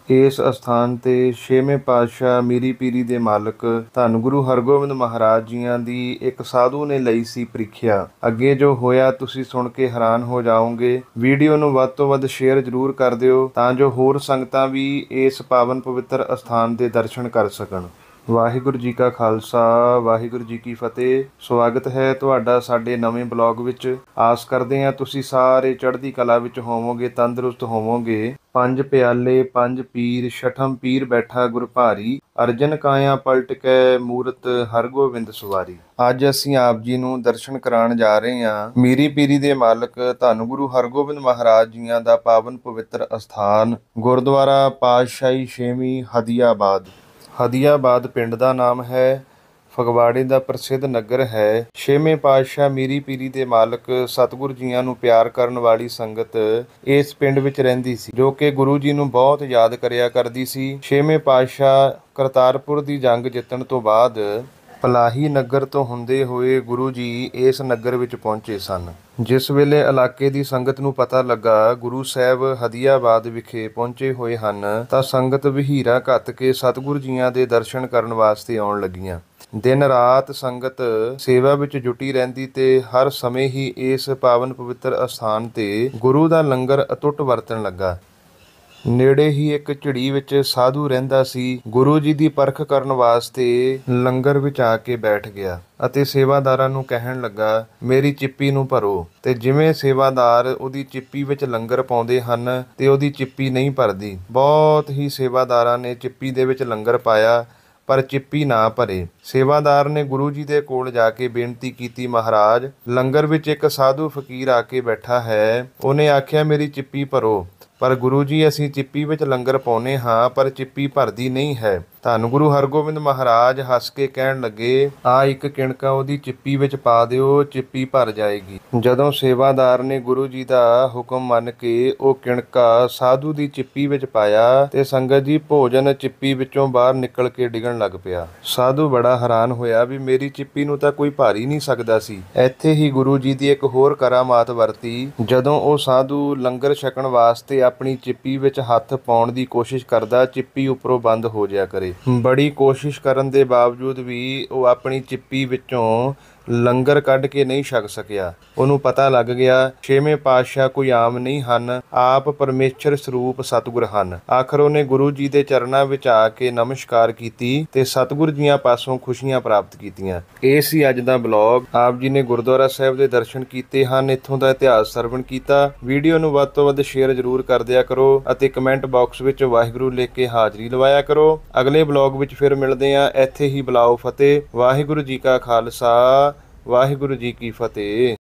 ਇਸ ਅਸਥਾਨ ਤੇ 6ਵੇਂ ਪਾਤਸ਼ਾਹ ਮੀਰੀ ਪੀਰੀ ਦੇ ਮਾਲਕ ਧੰਨ ਗੁਰੂ ਹਰਗੋਬਿੰਦ ਮਹਾਰਾਜ ਜੀਆਂ ਦੀ ਇੱਕ ਸਾਧੂ ਨੇ ਲਈ ਸੀ ਪ੍ਰੀਖਿਆ। ਅੱਗੇ ਜੋ ਹੋਇਆ ਤੁਸੀਂ ਸੁਣ ਕੇ ਹੈਰਾਨ ਹੋ ਜਾਓਗੇ। ਵੀਡੀਓ ਨੂੰ ਵੱਧ ਤੋਂ ਵੱਧ ਸ਼ੇਅਰ ਜ਼ਰੂਰ ਕਰ ਦਿਓ ਤਾਂ ਜੋ ਹੋਰ ਸੰਗਤਾਂ ਵੀ ਇਸ ਪਾਵਨ ਪਵਿੱਤਰ ਅਸਥਾਨ ਦੇ ਦਰਸ਼ਨ ਕਰ ਸਕਣ। ਵਾਹਿਗੁਰੂ ਜੀ ਕਾ ਖਾਲਸਾ, ਵਾਹਿਗੁਰੂ ਜੀ ਕੀ ਫਤਿਹ। ਸਵਾਗਤ ਹੈ ਤੁਹਾਡਾ ਸਾਡੇ ਨਵੇਂ ਬਲੌਗ ਵਿੱਚ। ਆਸ ਕਰਦੇ ਹਾਂ ਤੁਸੀਂ ਸਾਰੇ ਚੜ੍ਹਦੀ ਕਲਾ ਵਿੱਚ ਹੋਵੋਗੇ, ਤੰਦਰੁਸਤ ਹੋਵੋਗੇ। ਪੰਜ ਪਿਆਲੇ ਪੰਜ ਪੀਰ, ਛਠਮ ਪੀਰ ਬੈਠਾ ਗੁਰ ਭਾਰੀ, ਅਰਜਨ ਕਾਇਆ ਪਲਟ ਕੈ ਮੂਰਤ ਹਰਗੋਬਿੰਦ ਸਵਾਰੀ। ਅੱਜ ਅਸੀਂ ਆਪ ਜੀ ਨੂੰ ਦਰਸ਼ਨ ਕਰਾਉਣ ਜਾ ਰਹੇ ਹਾਂ ਮੀਰੀ ਪੀਰੀ ਦੇ ਮਾਲਕ ਧੰਨ ਗੁਰੂ ਹਰਗੋਬਿੰਦ ਮਹਾਰਾਜ ਜੀਆਂ ਦਾ ਪਾਵਨ ਪਵਿੱਤਰ ਅਸਥਾਨ ਗੁਰਦੁਆਰਾ ਪਾਤਸ਼ਾਹੀ 6ਵੀਂ ਹਦੀਆਬਾਦ। ਹਦੀਆਬਾਦ ਪਿੰਡ ਦਾ ਨਾਮ ਹੈ। ਫਗਵਾੜੇ ਦਾ ਪ੍ਰਸਿੱਧ ਨਗਰ ਹੈ। 6ਵੇਂ ਪਾਤਸ਼ਾਹ ਮੀਰੀ ਪੀਰੀ ਦੇ ਮਾਲਕ ਸਤਿਗੁਰ ਜੀਆਂ ਨੂੰ ਪਿਆਰ ਕਰਨ ਵਾਲੀ ਸੰਗਤ ਇਸ ਪਿੰਡ ਵਿੱਚ ਰਹਿੰਦੀ ਸੀ, ਜੋ ਕਿ ਗੁਰੂ ਜੀ ਨੂੰ ਬਹੁਤ ਯਾਦ ਕਰਿਆ ਕਰਦੀ ਸੀ। 6ਵੇਂ ਪਾਤਸ਼ਾਹ ਕਰਤਾਰਪੁਰ ਦੀ ਜੰਗ ਜਿੱਤਣ ਤੋਂ ਬਾਅਦ ਪਲਾਹੀ ਨਗਰ ਤੋਂ ਹੁੰਦੇ ਹੋਏ ਗੁਰੂ ਜੀ ਇਸ ਨਗਰ ਵਿੱਚ ਪਹੁੰਚੇ ਸਨ। ਜਿਸ ਵੇਲੇ ਇਲਾਕੇ ਦੀ ਸੰਗਤ ਨੂੰ ਪਤਾ ਲੱਗਾ ਗੁਰੂ ਸਾਹਿਬ ਹਦੀਆਬਾਦ ਵਿਖੇ ਪਹੁੰਚੇ ਹੋਏ ਹਨ ਤਾਂ ਸੰਗਤ ਵਹੀਰਾ ਘੱਤ ਕੇ ਸਤਿਗੁਰ ਜੀਆਂ ਦੇ ਦਰਸ਼ਨ ਕਰਨ ਵਾਸਤੇ ਆਉਣ ਲੱਗੀਆਂ। ਦਿਨ ਰਾਤ ਸੰਗਤ ਸੇਵਾ ਵਿੱਚ ਜੁਟੀ ਰਹਿੰਦੀ ਤੇ ਹਰ ਸਮੇਂ ਹੀ ਇਸ ਪਾਵਨ ਪਵਿੱਤਰ ਅਸਥਾਨ ਤੇ ਗੁਰੂ ਦਾ ਲੰਗਰ ਅਟੁੱਟ ਵਰਤਣ ਲੱਗਾ। ਨੇੜੇ ਹੀ ਇੱਕ ਝਿੜੀ ਵਿੱਚ ਸਾਧੂ ਰਹਿੰਦਾ ਸੀ। ਗੁਰੂ ਜੀ ਦੀ ਪਰਖ ਕਰਨ ਵਾਸਤੇ ਲੰਗਰ ਵਿੱਚ ਆ ਕੇ ਬੈਠ ਗਿਆ ਅਤੇ ਸੇਵਾਦਾਰਾਂ ਨੂੰ ਕਹਿਣ ਲੱਗਾ, ਮੇਰੀ ਚਿੱਪੀ ਨੂੰ ਭਰੋ। ਤੇ ਜਿਵੇਂ ਸੇਵਾਦਾਰ ਉਹਦੀ ਚਿੱਪੀ ਵਿੱਚ ਲੰਗਰ ਪਾਉਂਦੇ ਹਨ ਤੇ ਉਹਦੀ ਚਿੱਪੀ ਨਹੀਂ ਭਰਦੀ। ਬਹੁਤ ਹੀ ਸੇਵਾਦਾਰਾਂ ਨੇ ਚਿੱਪੀ ਦੇ ਵਿੱਚ ਲੰਗਰ ਪਾਇਆ ਪਰ ਚਿੱਪੀ ਨਾ ਭਰੇ। ਸੇਵਾਦਾਰ ਨੇ ਗੁਰੂ ਜੀ ਦੇ ਕੋਲ ਜਾ ਕੇ ਬੇਨਤੀ ਕੀਤੀ, ਮਹਾਰਾਜ ਲੰਗਰ ਵਿੱਚ ਇੱਕ ਸਾਧੂ ਫਕੀਰ ਆ ਕੇ ਬੈਠਾ ਹੈ, ਉਹਨੇ ਆਖਿਆ ਮੇਰੀ ਚਿੱਪੀ ਭਰੋ। ਪਰ ਗੁਰੂ ਜੀ ਅਸੀਂ ਚਿੱਪੀ ਵਿੱਚ ਲੰਗਰ ਪਾਉਂਦੇ ਹਾਂ ਪਰ ਚਿੱਪੀ ਭਰਦੀ ਨਹੀਂ ਹੈ। ਧੰਨ ਗੁਰੂ ਹਰਗੋਬਿੰਦ ਮਹਾਰਾਜ ਹੱਸ ਕੇ ਕਹਿਣ ਲੱਗੇ, ਆ ਇੱਕ ਕਿਣਕਾ ਉਹਦੀ ਚਿੱਪੀ ਵਿੱਚ ਪਾ ਦਿਓ, ਚਿੱਪੀ ਭਰ ਜਾਏਗੀ। ਜਦੋਂ ਸੇਵਾਦਾਰ ਨੇ ਗੁਰੂ ਜੀ ਦਾ ਹੁਕਮ ਮੰਨ ਕੇ ਉਹ ਕਿਣਕਾ ਸਾਧੂ ਦੀ ਚਿੱਪੀ ਵਿੱਚ ਪਾਇਆ ਤੇ ਸੰਗਤ ਜੀ ਭੋਜਨ ਚਿੱਪੀ ਵਿੱਚੋਂ ਬਾਹਰ ਨਿਕਲ ਕੇ ਡਿੱਗਣ ਲੱਗ ਪਿਆ। ਸਾਧੂ ਬੜਾ ਹੈਰਾਨ ਹੋਇਆ ਵੀ ਮੇਰੀ ਚਿੱਪੀ ਨੂੰ ਤਾਂ ਕੋਈ ਭਰ ਹੀ ਨਹੀਂ ਸਕਦਾ ਸੀ। ਇੱਥੇ ਹੀ ਗੁਰੂ ਜੀ ਦੀ ਇੱਕ ਹੋਰ ਕਰਾਮਾਤ ਵਰਤੀ। ਜਦੋਂ ਉਹ ਸਾਧੂ ਲੰਗਰ ਛਕਣ ਵਾਸਤੇ ਆਪਣੀ ਚਿੱਪੀ ਵਿੱਚ ਹੱਥ ਪਾਉਣ ਦੀ ਕੋਸ਼ਿਸ਼ ਕਰਦਾ, ਚਿੱਪੀ ਉੱਪਰੋਂ ਬੰਦ ਹੋ ਜਾਇਆ ਕਰੇ। ਬੜੀ ਕੋਸ਼ਿਸ਼ ਕਰਨ ਦੇ ਬਾਵਜੂਦ ਵੀ ਉਹ ਆਪਣੀ ਚਿੱਪੀ ਵਿੱਚੋਂ ਲੰਗਰ ਕੱਢ ਕੇ ਨਹੀਂ ਛਕ ਸਕਿਆ। ਉਹਨੂੰ ਪਤਾ ਲੱਗ ਗਿਆ 6ਵੇਂ ਪਾਤਸ਼ਾਹ ਕੋਈ ਆਮ ਨਹੀਂ ਹਨ, ਆਪ ਪਰਮੇਸ਼ਰ ਸਰੂਪ ਸਤਿਗੁਰ ਹਨ। ਆਖਰ ਉਹਨੇ ਗੁਰੂ ਜੀ ਦੇ ਚਰਨਾਂ ਵਿੱਚ ਆ ਕੇ ਨਮਸਕਾਰ ਕੀਤੀ ਤੇ ਸਤਿਗੁਰ ਜੀਆਂ ਪਾਸੋਂ ਖੁਸ਼ੀਆਂ ਪ੍ਰਾਪਤ ਕੀਤੀਆਂ। ਇਹ ਸੀ ਅੱਜ ਦਾ ਬਲੌਗ। ਆਪ ਜੀ ਨੇ ਗੁਰਦੁਆਰਾ ਸਾਹਿਬ ਦੇ ਦਰਸ਼ਨ ਕੀਤੇ ਹਨ, ਇੱਥੋਂ ਦਾ ਇਤਿਹਾਸ ਸਰਵਣ ਕੀਤਾ। ਵੀਡੀਓ ਨੂੰ ਵੱਧ ਤੋਂ ਵੱਧ ਸ਼ੇਅਰ ਜ਼ਰੂਰ ਕਰ ਦਿਆ ਕਰੋ ਅਤੇ ਕਮੈਂਟ ਬਾਕਸ ਵਿੱਚ ਵਾਹਿਗੁਰੂ ਲਿਖ ਕੇ ਹਾਜ਼ਰੀ ਲਵਾਇਆ ਕਰੋ। ਅਗਲੇ ਬਲੌਗ ਵਿੱਚ ਫਿਰ ਮਿਲਦੇ ਹਾਂ। ਇੱਥੇ ਹੀ ਬੁਲਾਓ ਫਤਿਹ। ਵਾਹਿਗੁਰੂ ਜੀ ਕਾ ਖਾਲਸਾ, ਵਾਹਿਗੁਰੂ ਜੀ ਕੀ ਫਤਿਹ।